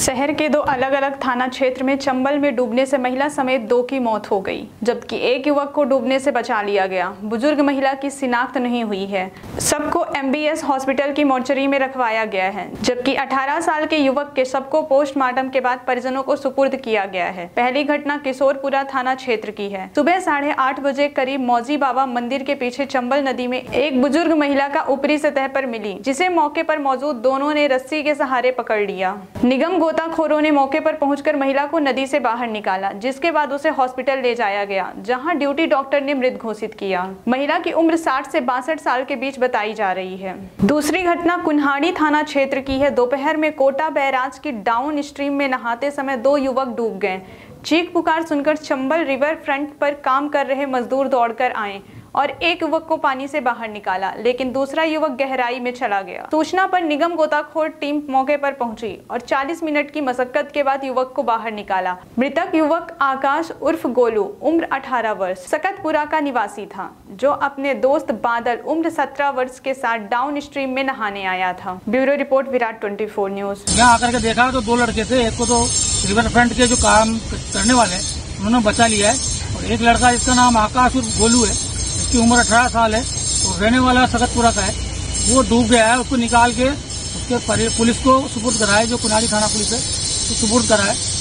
शहर के दो अलग अलग थाना क्षेत्र में चंबल में डूबने से महिला समेत 2 की मौत हो गई, जबकि एक युवक को डूबने से बचा लिया गया। बुजुर्ग महिला की शिनाख्त नहीं हुई है। सबको MBS हॉस्पिटल की मोर्चरी में रखवाया गया है, जबकि 18 साल के युवक के शव को पोस्टमार्टम के बाद परिजनों को सुपुर्द किया गया है। पहली घटना किशोरपुरा थाना क्षेत्र की है। सुबह 8:30 बजे करीब मौजी बाबा मंदिर के पीछे चंबल नदी में एक बुजुर्ग महिला का ऊपरी सतह पर मिली, जिसे मौके पर मौजूद दोनों ने रस्सी के सहारे पकड़ लिया। निगम गोताखोरों ने मौके पर पहुंचकर महिला को नदी से बाहर निकाला, जिसके बाद उसे हॉस्पिटल ले जाया गया, जहां ड्यूटी डॉक्टर ने मृत घोषित किया। महिला की उम्र 60 से 62 साल के बीच बताई जा रही है। दूसरी घटना कुन्हाड़ी थाना क्षेत्र की है। दोपहर में कोटा बैराज की डाउन स्ट्रीम में नहाते समय 2 युवक डूब गए। चीख पुकार सुनकर चंबल रिवर फ्रंट पर काम कर रहे मजदूर दौड़कर आए और एक युवक को पानी से बाहर निकाला, लेकिन दूसरा युवक गहराई में चला गया। सूचना पर निगम गोताखोर टीम मौके पर पहुंची और 40 मिनट की मशक्कत के बाद युवक को बाहर निकाला। मृतक युवक आकाश उर्फ गोलू उम्र 18 वर्ष सकतपुरा का निवासी था, जो अपने दोस्त बादल उम्र 17 वर्ष के साथ डाउन स्ट्रीम में नहाने आया था। Bureau report Virat 24 news. यहाँ आकर के देखा तो 2 लड़के थे। एक को तो रिवर फ्रंट के जो काम करने वाले उन्होंने बचा लिया है, और एक लड़का जिसका नाम आकाश उर्फ गोलू है, की उम्र 18 साल है और रहने वाला सकतपुरा का है, वो डूब गया है। उसको निकाल के उसके पुलिस को सुपुर्द कराया, जो कुन्हाड़ी थाना पुलिस है, तो सुपुर्द कराया।